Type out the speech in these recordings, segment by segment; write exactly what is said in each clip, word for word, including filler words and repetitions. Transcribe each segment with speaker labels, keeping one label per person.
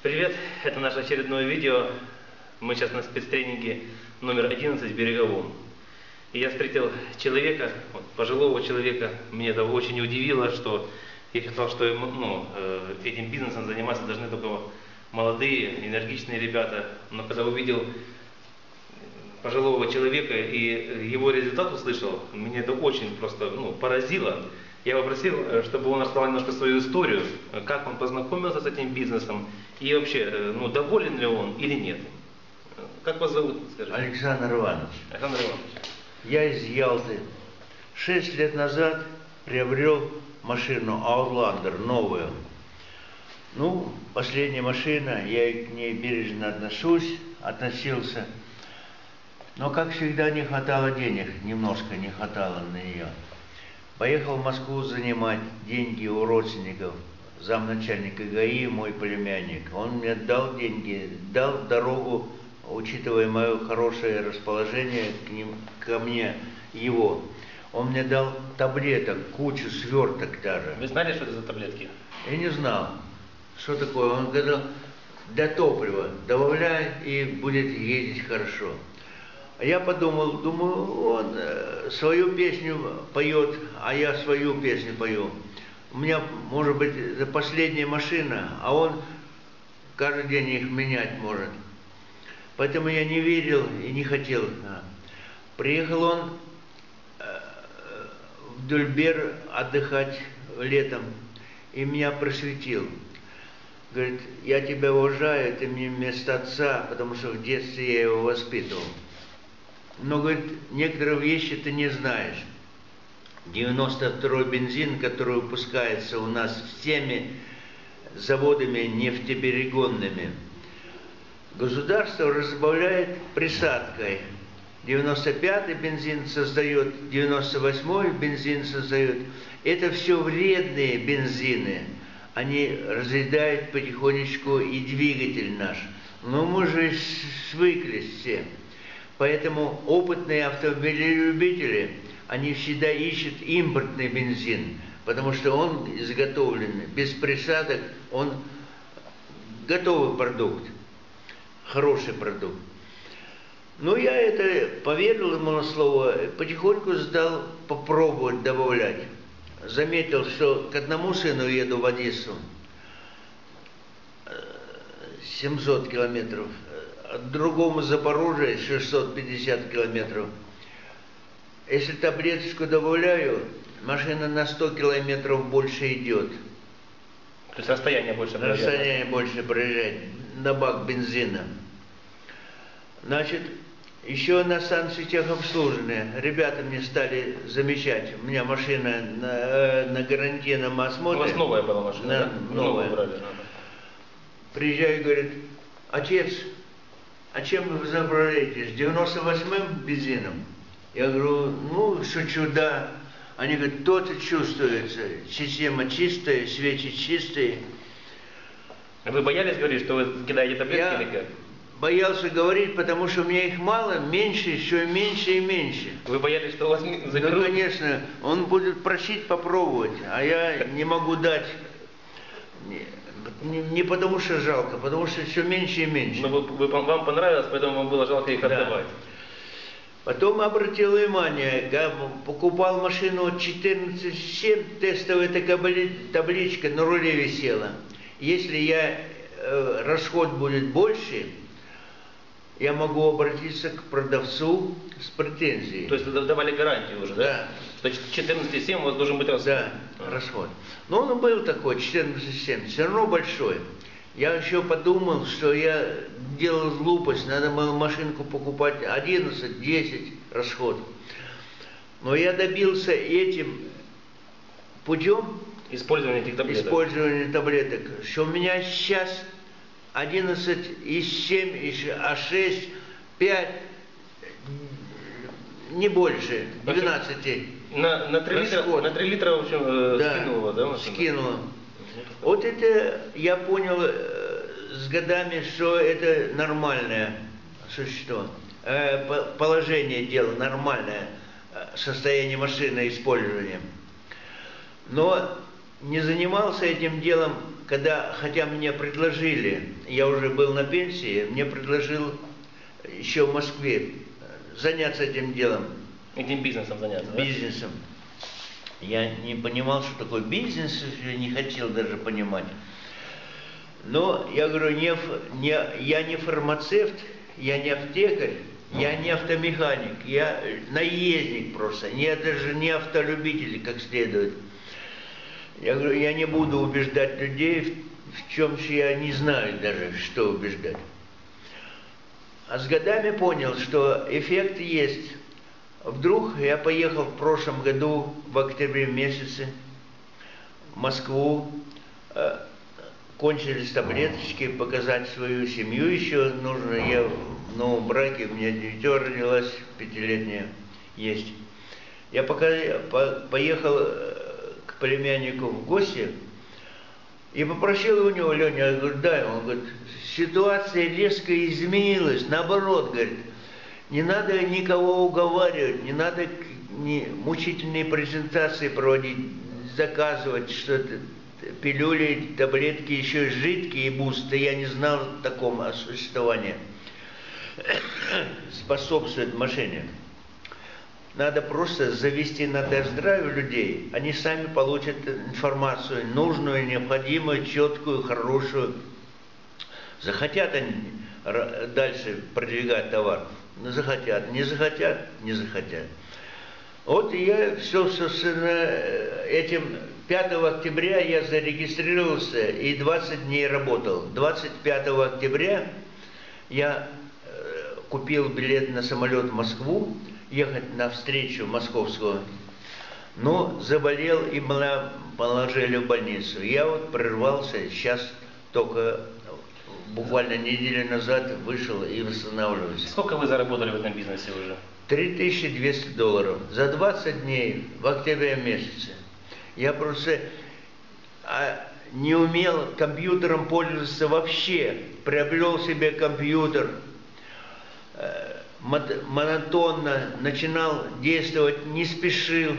Speaker 1: Привет, это наше очередное видео. Мы сейчас на спецтренинге номер одиннадцать в Береговом. И я встретил человека, вот, пожилого человека. Мне это очень удивило, что я считал, что ну, этим бизнесом заниматься должны только молодые, энергичные ребята. Но когда увидел пожилого человека и его результат услышал, меня это очень просто ну, поразило. Я попросил, чтобы он рассказал немножко свою историю, как он познакомился с этим бизнесом и вообще, ну, доволен ли он или нет. Как вас зовут, скажите?
Speaker 2: Александр Иванович.
Speaker 1: Александр Иванович.
Speaker 2: Я из Ялты. Шесть лет назад приобрел машину Outlander, новую. Ну, последняя машина, я к ней бережно отношусь, относился. Но, как всегда, не хватало денег, немножко не хватало на нее. Поехал в Москву занимать деньги у родственников. Замначальника ГАИ, мой племянник. Он мне дал деньги, дал дорогу, учитывая мое хорошее расположение к ним, ко мне, его. Он мне дал таблеток, кучу, сверток даже.
Speaker 1: Вы знали, что это за таблетки?
Speaker 2: Я не знал, что такое. Он говорил, для топлива добавляй и будет ездить хорошо. А я подумал, думаю, он свою песню поет, а я свою песню пою. У меня, может быть, это последняя машина, а он каждый день их менять может. Поэтому я не верил и не хотел. Приехал он в Дюльбер отдыхать летом и меня просветил. Говорит, я тебя уважаю, ты мне вместо отца, потому что в детстве я его воспитывал. Но, говорит, некоторые вещи ты не знаешь. девяносто второй бензин, который выпускается у нас всеми заводами нефтеперегонными, государство разбавляет присадкой. девяносто пятый бензин создает, девяносто восьмой бензин создает. Это все вредные бензины. Они разъедают потихонечку и двигатель наш. Но мы же свыклись все. Поэтому опытные автомобилелюбители, они всегда ищут импортный бензин, потому что он изготовлен без присадок, он готовый продукт, хороший продукт. Ну, я это поверил ему на слово, потихоньку сдал попробовать добавлять. Заметил, что к одному сыну еду в Одессу, семьсот километров, другому Запорожье шестьсот пятьдесят километров. Если таблеточку добавляю, машина на сто километров больше идет.
Speaker 1: То есть расстояние больше проезжает?
Speaker 2: Расстояние больше проезжает на бак бензина. Значит, еще на станции техобслуживания ребята мне стали замечать. У меня машина на, на гарантийном осмотре.
Speaker 1: У вас новая была машина,
Speaker 2: на,
Speaker 1: да?
Speaker 2: Новая.
Speaker 1: Брали,
Speaker 2: Приезжаю и говорит, отец, а чем вы заправляете? С девяносто восьмым бензином? Я говорю, ну, шучу, да. Они говорят, то-то чувствуется. Система чистая, свечи чистые.
Speaker 1: Вы боялись говорить, что вы кидаете таблетки
Speaker 2: Я
Speaker 1: или как?
Speaker 2: боялся говорить, потому что у меня их мало, меньше, еще меньше и меньше.
Speaker 1: Вы боялись, что у вас заберут?
Speaker 2: Ну, конечно, он будет просить попробовать, а я не могу дать. Не, не потому что жалко, потому что все меньше и меньше.
Speaker 1: Но вы, вы, вам понравилось, поэтому вам было жалко их
Speaker 2: Да.
Speaker 1: отдавать.
Speaker 2: Потом обратил внимание, покупал машину четырнадцать семь, тестовая табличка на руле висела. Если я, э, расход будет больше, я могу обратиться к продавцу с претензией.
Speaker 1: То есть вы давали гарантию уже, да?
Speaker 2: Да.
Speaker 1: То есть четырнадцать семь у вас должен быть расход?
Speaker 2: Да, расход. Но он был такой, четырнадцать семь, все равно большой. Я еще подумал, что я делал глупость, надо было машинку покупать одиннадцать десять расход. Но я добился этим путем
Speaker 1: Использование этих таблеток.
Speaker 2: Использование таблеток, что у меня сейчас одиннадцать и семь, а шесть, пять, не больше, двенадцать.
Speaker 1: На, на, три литра, на три литра, в общем,
Speaker 2: да,
Speaker 1: скинуло, да, машина?
Speaker 2: скинуло. Вот это я понял э, с годами, что это нормальное существо, э, положение дела, нормальное э, состояние машины использования. Но не занимался этим делом когда, хотя мне предложили, я уже был на пенсии, мне предложил еще в Москве заняться этим делом.
Speaker 1: Этим бизнесом заняться, да?
Speaker 2: Бизнесом. Я не понимал, что такое бизнес, не хотел даже понимать. Но я говорю, не, не, я не фармацевт, я не аптекарь, я не автомеханик, я наездник просто, я даже не автолюбитель как следует. Я говорю, я не буду убеждать людей в, в чем-то я не знаю даже, что убеждать. А с годами понял, что эффект есть. Вдруг я поехал в прошлом году, в октябре месяце, в Москву, э, кончились таблеточки, показать свою семью еще нужно. Я в новом браке, у меня дитё родилась, пятилетняя есть. Я пока, по, поехал к племяннику в гости и попросил у него, Леня, я говорю, дай, он говорит, ситуация резко изменилась, наоборот, говорит, не надо никого уговаривать, не надо не, мучительные презентации проводить, заказывать что-то, пилюли, таблетки, еще жидкие бусты, я не знал о таком существовании, способствует мошенникам. Надо просто завести на тест-драйв людей, они сами получат информацию нужную, необходимую, четкую, хорошую. Захотят они дальше продвигать товар, но захотят, не захотят, не захотят. Вот и я все, собственно, этим пятого октября я зарегистрировался и двадцать дней работал. двадцать пятого октября я купил билет на самолет в Москву, ехать на встречу московскую, но заболел и меня положили в больницу. Я вот прервался, сейчас только буквально неделю назад вышел и восстанавливаюсь.
Speaker 1: Сколько вы заработали в этом бизнесе уже?
Speaker 2: три тысячи двести долларов за двадцать дней в октябре месяце. Я просто а, не умел компьютером пользоваться вообще. Приобрел себе компьютер, э, монотонно начинал действовать, не спешил.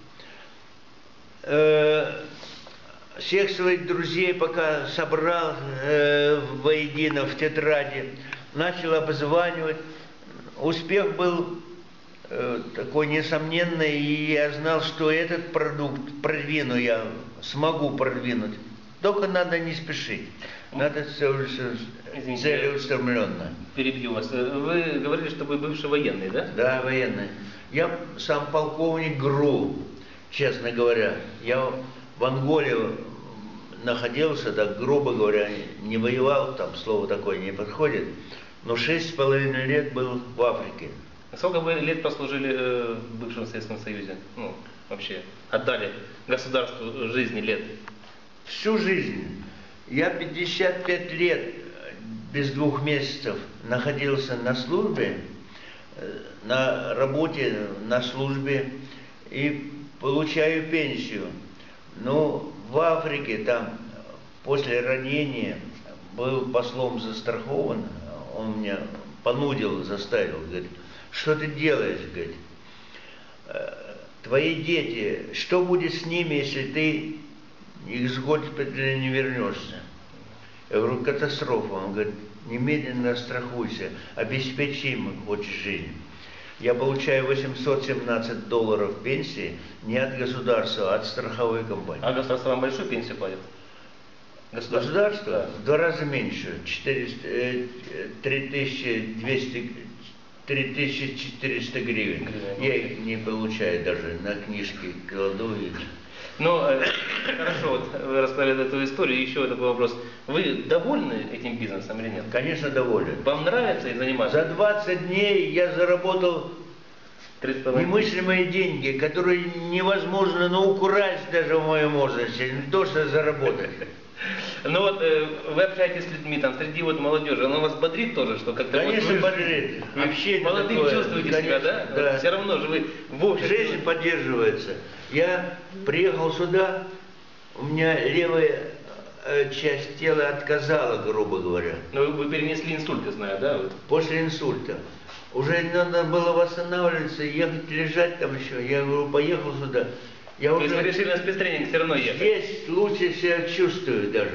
Speaker 2: Э, всех своих друзей пока собрал э, воедино в тетради, начал обзванивать. Успех был э, такой несомненный, и я знал, что этот продукт продвину я, смогу продвинуть. Только надо не спешить, надо целеустремленно.
Speaker 1: Перебью вас. Вы говорили, что вы бывший военный, да?
Speaker 2: Да, военный. Я сам полковник ГРУ, честно говоря. Я в Анголе находился, так грубо говоря, не воевал, там слово такое не подходит, но шесть с половиной лет был в Африке.
Speaker 1: Сколько вы лет прослужили в бывшем Советском Союзе? Ну, вообще, отдали государству жизни лет?
Speaker 2: Всю жизнь. Я пятьдесят пять лет без двух месяцев находился на службе, на работе, на службе и получаю пенсию. Но в Африке там после ранения был послом застрахован, он меня понудил, заставил, говорит, что ты делаешь, говорит, твои дети, что будет с ними, если ты из госпиталя не вернешься? Я говорю, катастрофа. Он говорит, немедленно страхуйся, обеспечи им хоть жизнь. Я получаю восемьсот семнадцать долларов пенсии не от государства, а от страховой компании.
Speaker 1: А государство вам большую пенсию платит?
Speaker 2: Государство? Государство да. В два раза меньше. три тысячи четыреста гривен. Гривен. Я их не получаю даже, на книжки кладу их.
Speaker 1: Ну, э, хорошо, вот вы рассказали эту историю, еще такой вопрос. Вы довольны этим бизнесом или нет?
Speaker 2: Конечно, доволен.
Speaker 1: Вам нравится и заниматься?
Speaker 2: За двадцать дней я заработал немыслимые деньги, которые невозможно, ну, украсть даже в моем возрасте, не то, что заработать.
Speaker 1: Ну вот, э, вы общаетесь с людьми, там, среди вот молодежи, оно вас бодрит тоже, что как-то...
Speaker 2: Конечно,
Speaker 1: вот,
Speaker 2: бодрит.
Speaker 1: Вообще молодым такое, чувствуете конечно, себя, да?
Speaker 2: Да.
Speaker 1: Вот, все равно же вы в обществе...
Speaker 2: Жизнь поддерживается. Я приехал сюда, у меня левая э, часть тела отказала, грубо говоря.
Speaker 1: Но вы, вы перенесли инсульт, я знаю, да? Вот.
Speaker 2: После инсульта. Уже надо было восстанавливаться, ехать, лежать там еще. Я говорю, поехал сюда. Я
Speaker 1: То
Speaker 2: уже
Speaker 1: есть вы решили на спецтренинг все равно ехать?
Speaker 2: Здесь лучше себя чувствую даже.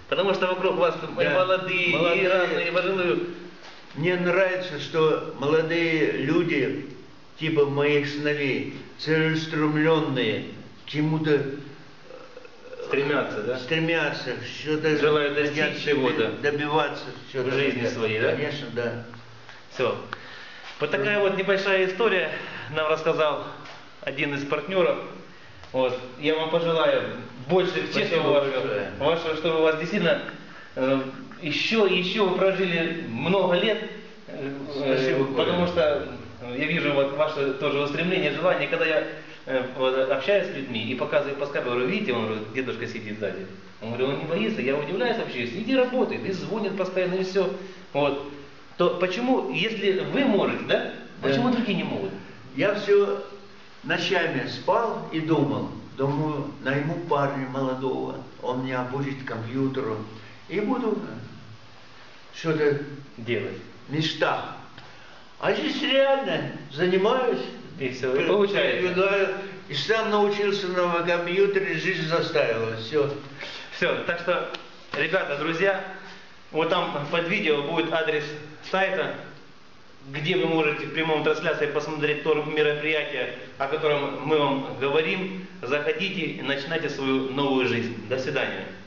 Speaker 1: Потому что вокруг вас и
Speaker 2: Да.
Speaker 1: молодые, и
Speaker 2: Молодые.
Speaker 1: разные, и пожилые.
Speaker 2: Мне нравится, что молодые люди, типа моих сыновей, целеустремленные, к чему-то
Speaker 1: Стремятся, да?
Speaker 2: стремятся, что-то
Speaker 1: Желают достичь
Speaker 2: хотят
Speaker 1: чего-то
Speaker 2: добиваться что-то
Speaker 1: в жизни
Speaker 2: хотят.
Speaker 1: своей, да?
Speaker 2: Конечно, да.
Speaker 1: Все. Вот такая вот небольшая история нам рассказал один из партнеров. Вот. Я вам пожелаю больше
Speaker 2: Спасибо
Speaker 1: честного вашего,
Speaker 2: большое.
Speaker 1: вашего, чтобы у вас действительно э, еще, еще вы прожили много лет. э,
Speaker 2: Спасибо,
Speaker 1: э, потому
Speaker 2: Коля.
Speaker 1: что я вижу вот ваше тоже устремление, желание, когда я э, вот, общаюсь с людьми и показываю по скайпу, говорю, видите, он говорит, дедушка сидит сзади. Он говорит, он не боится, я удивляюсь вообще, сиди работает, и звонит постоянно, и все. Вот. То почему, если вы можете, да,
Speaker 2: Да.
Speaker 1: почему другие не могут?
Speaker 2: Я все ночами спал и думал, думаю, найму парня молодого, он меня обучит компьютеру, и буду что-то
Speaker 1: Делать.
Speaker 2: мечта. А здесь реально занимаюсь,
Speaker 1: И все, и получается.
Speaker 2: продвигаю, и сам научился на компьютере, жизнь заставила, все.
Speaker 1: Все, так что, ребята, друзья, вот там под видео будет адрес сайта, где вы можете в прямом трансляции посмотреть то мероприятие, о котором мы вам говорим. Заходите и начинайте свою новую жизнь. До свидания.